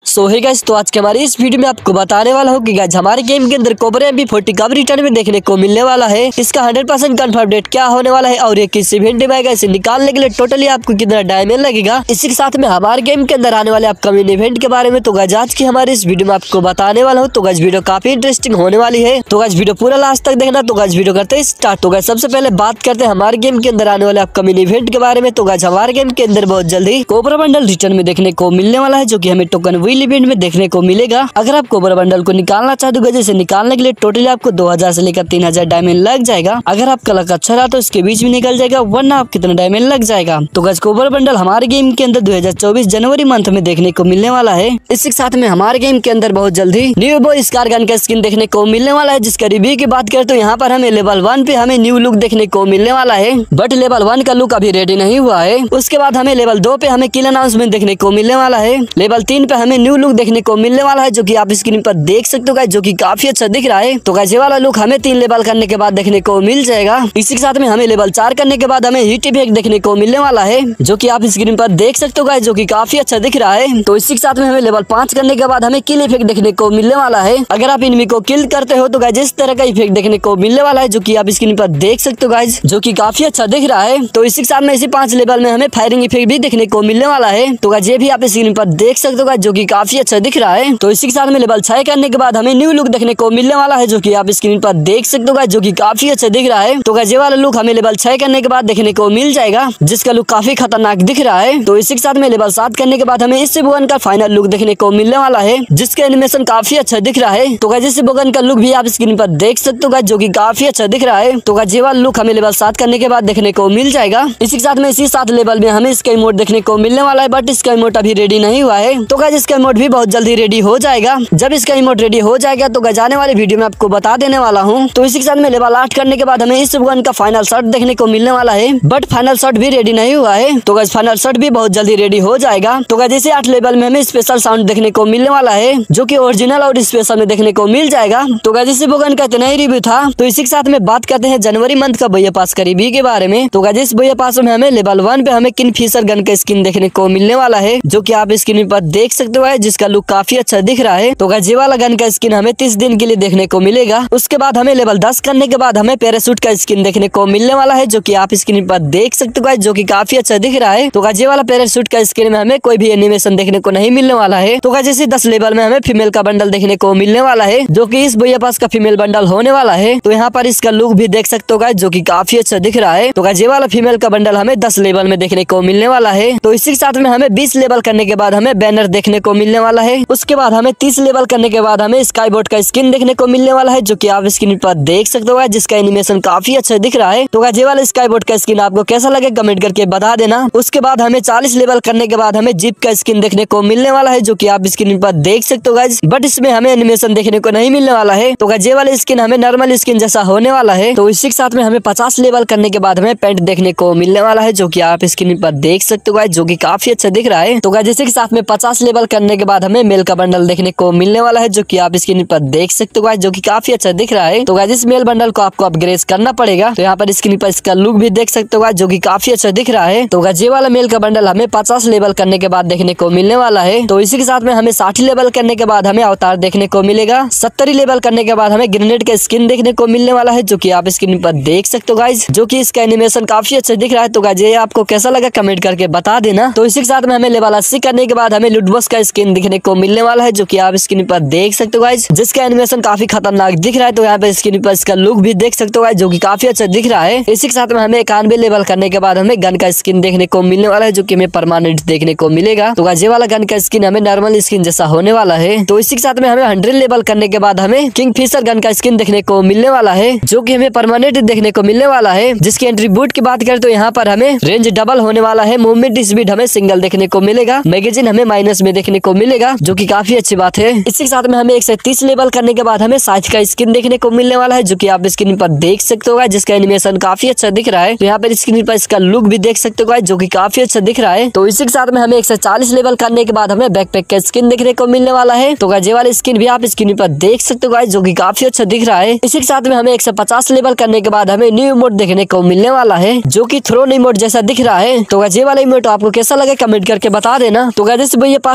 सो hey guys, तो आज के हमारे इस वीडियो में आपको बताने वाला हूँ कि गाइस हमारे गेम के अंदर कोबरा MP40 कब रिटर्न में देखने को मिलने वाला है। इसका 100% कंफर्म डेट क्या होने वाला है और ये किस इवेंट में आएगा, इसे निकालने के लिए टोटली आपको कितना डायमंड लगेगा। इसी के साथ में हमारे गेम के अंदर आने वाले अपकमिंग इवेंट के बारे में तो गाइस आज की हमारे इस वीडियो में आपको बताने वाला हूँ। तो गाइस वीडियो काफी इंटरेस्टिंग होने वाली है, तो गाइस वीडियो पूरा लास्ट तक देखना। तो गाइस वीडियो करते हैं स्टार्ट। तो गाइस सबसे पहले बात करते हैं हमारे गेम के अंदर आने वाले अपकमिंग इवेंट के बारे में। तो गाइस हमारे गेम के अंदर बहुत जल्दी कोबरा बंडल रिटर्न में देखने को मिलने वाला है, जो कि हमें टोकन व्हील इवेंट में देखने को मिलेगा। अगर आप कोबरा बंडल को निकालना चाहते हो, जैसे निकालने के लिए टोटली आपको 2000 से लेकर 3000 डायमंड लग जाएगा। अगर आपका लक अच्छा रहा तो इसके बीच में निकल जाएगा, वरना आप कितना डायमंड लग जाएगा। तो गाइस कोबरा बंडल हमारे गेम के अंदर 2024 जनवरी मंथ में देखने को मिलने वाला है। इसी के साथ में हमारे गेम के अंदर बहुत जल्दी न्यू बॉय स्कार गन का स्किन देखने को मिलने वाला है, जिसका रिव्यू की बात करें तो यहाँ पर हमें लेवल 1 पे हमें न्यू लुक देखने को मिलने वाला है, बट लेवल 1 का लुक अभी रेडी नहीं हुआ है। उसके बाद हमें लेवल 2 पे हमें किल अनाउंसमेंट देखने को मिलने वाला है। लेवल 3 पे हमें न्यू लुक देखने को मिलने वाला है, जो कि आप स्क्रीन पर देख सकते हो गाइस, जो कि काफी अच्छा दिख रहा है। तो गाइस ये वाला लुक हमें 3 लेवल करने के बाद देखने को मिल जाएगा। इसी के साथ में हमें लेवल 4 करने के बाद हमें हीट इफेक्ट देखने को मिलने वाला है, जो कि आप स्क्रीन पर देख सकते हो गाइस, जो कि काफी अच्छा दिख रहा है। तो इसी के साथ में हमें लेवल 5 करने के बाद हमें किल इफेक्ट देखने को मिलने वाला है। अगर आप इनमी को किल करते हो तो गाइस इस तरह का इफेक्ट देखने को मिलने वाला है, जो कि आप स्क्रीन पर देख सकते हो गाइस, जो कि काफी अच्छा दिख रहा है। तो इसी के साथ में इसी 5 लेवल में हमें फायरिंग इफेक्ट भी देखने को मिलने वाला है। तो गाइस ये भी आप स्क्रीन पर देख सकते हो गाइस, जो कि काफी अच्छा दिख रहा है। तो इसी के साथ में लेवल 6 करने के बाद हमें न्यू लुक देखने को मिलने वाला है, जो कि आप स्क्रीन पर देख सकते हो गाइस, जो कि काफी अच्छा दिख रहा है। तो गाइस ये वाला लुक हमें लेवल 6 करने के बाद देखने को मिल जाएगा, जिसका लुक काफी खतरनाक दिख रहा है। तो इसी के साथ में लेवल 7 करने के बाद हमें इस बोगन का फाइनल लुक देखने को मिलने वाला है, जिसका एनिमेशन काफी अच्छा दिख रहा है। तो गाइस इस बोगन का लुक भी आप स्क्रीन पर देख सकते हो गाइस, जो कि काफी अच्छा दिख रहा है। तो गाइस ये वाला लुक हमें लेवल 7 करने के बाद देखने को मिल जाएगा। इसी के साथ में इसी 7 लेवल में हमें इसका इमोट देखने को मिलने वाला है, बट इसका इमोट अभी रेडी नहीं हुआ है। तो गाइस इसका इमोट भी बहुत जल्दी रेडी हो जाएगा। जब इसका इमोट रेडी हो जाएगा तो गाइस आने वाले वीडियो में आपको बता देने वाला हूँ। तो इसी के साथ में लेवल 8 करने के बाद हमें इस बोगन का फाइनल शॉट देखने को मिलने वाला है, बट फाइनल शॉट भी रेडी नहीं हुआ है। तो गाइस फाइनल शॉट भी बहुत जल्दी रेडी हो जाएगा। तो गाइस इसी 8 लेवल में हमें स्पेशल साउंड देखने को मिलने वाला है, जो कि ओरिजिनल और स्पेशल में देखने को मिल जाएगा। तो गाइस इस बोगन का इतना ही रिव्यू था। तो इसी के साथ में बात करते हैं जनवरी मंथ का भैया पास का रिव्यू के बारे में। तो गाइस इस भैया पास में हमें लेवल 1 पे हमें किंगफिशर गन का स्किन देखने को मिलने वाला है, जो कि आप स्क्रीन पर देख सकते हो, जिसका लुक काफी अच्छा दिख रहा है। तो गाइस ये वाला गन का स्किन हमें 30 दिन के लिए देखने को मिलेगा। उसके बाद हमें लेवल 10 करने के बाद हमें पैराशूट का स्किन देखने को मिलने वाला है, जो कि आप स्क्रीन पर देख सकते हो, जो कि काफी अच्छा दिख रहा है। तो गाइस ये वाला पैराशूट का स्किन में हमें कोई भी एनिमेशन देखने को नहीं मिलने वाला है। तो गाइस इसी 10 लेवल में हमें फीमेल का बंडल देखने को मिलने वाला है, जो कि इस भैया पास का फीमेल बंडल होने वाला है। तो यहाँ पर इसका लुक भी देख सकते हो गाइस, जो कि काफी अच्छा दिख रहा है। तो गाइस ये वाला फीमेल का बंडल हमें 10 लेवल में देखने को मिलने वाला है। तो इसी के साथ में हमें 20 लेवल करने के बाद हमें बैनर देखने को मिलने वाला है। उसके बाद हमें 30 लेवल करने के बाद हमें स्काई बोट का स्किन देखने को मिलने वाला है, जो कि आप स्क्रीन पर देख सकते हो, जिसका एनिमेशन काफी अच्छा दिख रहा है। तो गाइस ये वाला स्काई बोट का स्किन आपको कैसा लगे कमेंट करके बता देना। उसके बाद हमें 40 लेवल करने के बाद हमें जीप का स्किन देखने को मिलने वाला है, जो कि आप स्क्रीन पर देख सकते हो गाइस, बट इसमें हमें एनिमेशन देखने को नहीं मिलने वाला है। तो गाइस ये वाला स्किन हमें नॉर्मल स्किन जैसा होने वाला है। तो इसी के साथ में हमें 50 लेवल करने के बाद हमें पेंट देखने को मिलने वाला है, जो कि आप स्क्रीन पर देख सकते हो गाइस, जो कि काफी अच्छा दिख रहा है। तो गाइस इसी के साथ में 50 लेवल करने के बाद हमें मेल का बंडल देखने को मिलने वाला है, जो कि आप स्क्रीन पर देख सकते हो गाइस, जो कि काफी अच्छा दिख रहा है। तो गाइस इस मेल बंडल को आपको अपग्रेड करना पड़ेगा। तो यहाँ पर स्क्रीन पर इसका लुक भी देख सकते हो गाइस, जो कि काफी अच्छा दिख रहा है। तो गाइस ये वाला मेल का बंडल हमें 50 लेवल करने के बाद देखने को मिलने वाला है। तो इसी के साथ में हमें 60 लेवल करने के बाद हमें अवतार देखने को मिलेगा। 70 लेवल करने के बाद हमें ग्रेनेड का स्किन देखने को मिलने वाला है, जो कि आप स्क्रीन पर देख सकते हो गाइस, जो कि इसका एनिमेशन काफी अच्छा दिख रहा है। तो गाइस ये आपको कैसा लगा कमेंट करके बता देना। तो इसी के साथ में हमें लेवल 80 करने के बाद हमें लूट बॉक्स का स्किन दिखने को मिलने वाला है, जो कि आप स्क्रीन पर देख सकते हो गाइस, जिसका एनिमेशन काफी खतरनाक दिख रहा है। तो यहाँ पे स्क्रीन पर इसका लुक भी देख सकते हो गाइस, जो कि काफी अच्छा दिख रहा है। इसी के साथ में हमें 91 लेवल करने के बाद हमें गन का स्किन देखने को मिलने वाला है, जो कि हमें परमानेंट देखने को मिलेगा। तो गाइस ये वाला गन का स्किन हमें नॉर्मल स्किन जैसा होने वाला है। तो इसी के साथ में हमें 100 लेवल करने के बाद हमें किंगफिशर गन का स्किन देखने को मिलने वाला है, जो कि हमें परमानेंट देखने को मिलने वाला है। जिसकी एट्रीब्यूट की बात करें तो यहाँ पर हमें रेंज डबल होने वाला है, मूवमेंट स्पीड हमें सिंगल देखने को मिलेगा, मैगजीन हमें माइनस में देखने को मिलेगा, जो कि काफी अच्छी बात है। इसी के साथ में हमें 130 लेवल करने के बाद हमें साइज का स्किन देखने को मिलने वाला है, जो कि आप स्क्रीन पर देख सकते हो, जिसका एनिमेशन काफी अच्छा दिख रहा है। तो यहाँ पर स्क्रीन पर इसका लुक भी देख सकते हो, जो कि काफी अच्छा दिख रहा है। तो इसी के साथ में हमें 140 लेवल करने के बाद हमें बैकपैक का स्किन देखने को मिलने वाला है। तो गाइस ये वाला स्किन भी आप स्क्रीन पर देख सकते हो, जो कि काफी अच्छा दिख रहा है। इसी के साथ में हमें 150 लेवल करने के बाद हमें न्यू इमोट देखने को मिलने वाला है, जो कि थ्रोन इमोट जैसा दिख रहा है। तो गाइस ये वाला इमोट आपको कैसा लगे कमेंट करके बता देना। तो गाइस भैया पास में हमें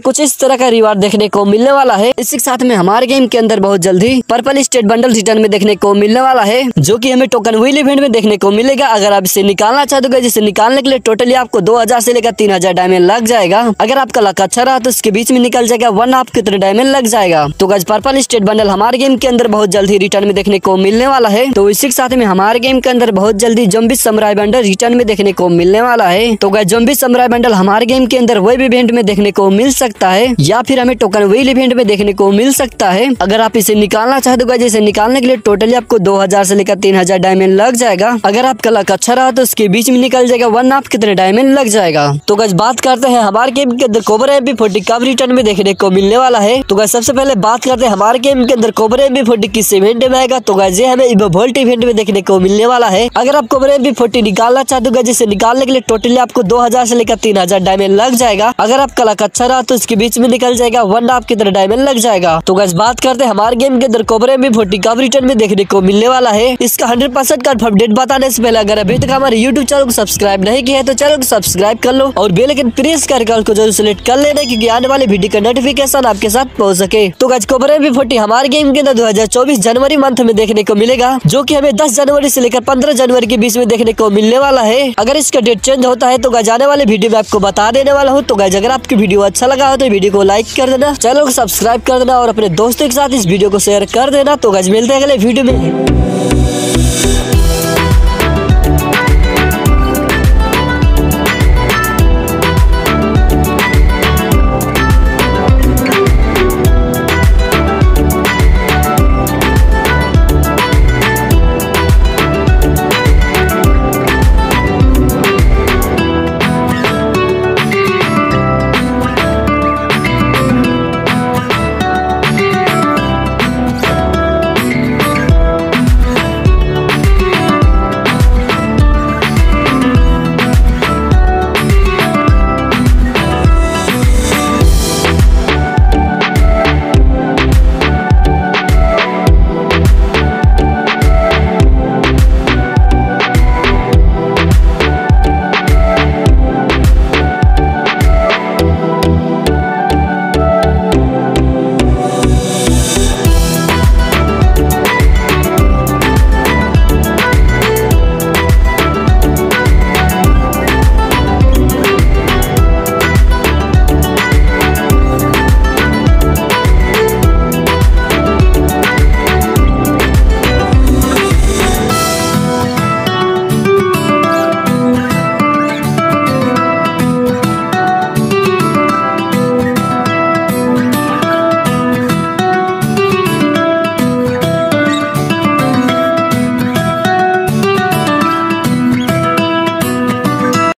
कुछ इस तरह का रिवार्ड देखने को मिलने वाला है। इसी के साथ में हमारे गेम के अंदर बहुत जल्दी पर्पल स्टेट बंडल रिटर्न में देखने को मिलने वाला है, जो कि हमें टोकन व्हील इवेंट में देखने को मिलेगा। अगर आप इसे निकालना चाहते हो, जिसे निकालने के लिए टोटली आपको 2000 से लेकर 3000 डायमंड लग जाएगा। अगर आपका लक अच्छा रहा तो इसके बीच में निकल जाएगा, वरना आप कितने डायमंड लग जाएगा। तो गाइस पर्पल स्टेट बंडल हमारे गेम के अंदर बहुत जल्दी रिटर्न में देखने को मिलने वाला है। तो इसी के साथ में हमारे गेम के अंदर बहुत जल्दी ज़ॉम्बी समुराई बंडल रिटर्न में देखने को मिलने वाला है। तो गाइस ज़ॉम्बी समुराई बंडल हमारे गेम के अंदर वेब इवेंट में देखने को मिल सकता है, या फिर हमें टोकन व्हील इवेंट में देखने को मिल सकता है। अगर आप इसे निकालना चाहते हो, इसे निकालने के लिए टोटली आपको 2000 से लेकर 3000 डायमंड लग जाएगा। अगर आपका लक अच्छा रहा तो इसके बीच में निकल जाएगा, वरना आप कितने डायमंड लग जाएगा। तो गाइस बात करते हैं हमारे गेम के अंदर कोबरा MP40 कब रिटर्न में देखने को मिलने वाला है। तो गाइस सबसे पहले बात करते हैं हमारे गेम के अंदर कोबरा MP40 किस इवेंट में आएगा। तो गाइस ये हमें इवोल्ट इवेंट में देखने को मिलने वाला है। अगर आप कोबरा MP40 निकालना चाहते हो, जिसे निकालने के लिए टोटली आपको 2000 से लेकर 3000 डायमंड लग जाएगा। अगर आपका लक अच्छा रहा तो इसके बीच में निकल जाएगा, वरना आप कितने डायमंड लग जाएगा। तो गाइस बात करते हैं हमारे गेम के अंदर कोबरा MP40 कब रिटर्न में देखने को मिलने वाला है। इसका 100% कंफर्म डेट बताने से पहले अगर अभी तक हमारे YouTube चैनल को सब्सक्राइब नहीं किया है तो चैनल को सब्सक्राइब कर लो और बेल आइकन प्रेस करके उसको जरूर सिलेक्ट कर लेना, क्योंकि आने वाले वीडियो का नोटिफिकेशन आपके साथ पहुंच सके। तो गाइस कोबरा MP40 हमारे गेम के अंदर 2024 जनवरी मंथ में देखने को मिलेगा, जो कि हमें 10 जनवरी से लेकर 15 जनवरी के बीच में देखने को मिलने वाला है। अगर इसका डेट चेंज होता है तो गाइस आने वाले वीडियो में आपको बता देने वाला हूँ। तो गाइस अगर आपकी वीडियो अच्छा लगा हो तो वीडियो को लाइक कर देना, चैनल को सब्सक्राइब कर देना और अपने दोस्तों के साथ इस वीडियो को शेयर कर देना। तो गाइस मिलते हैं अगले वीडियो में।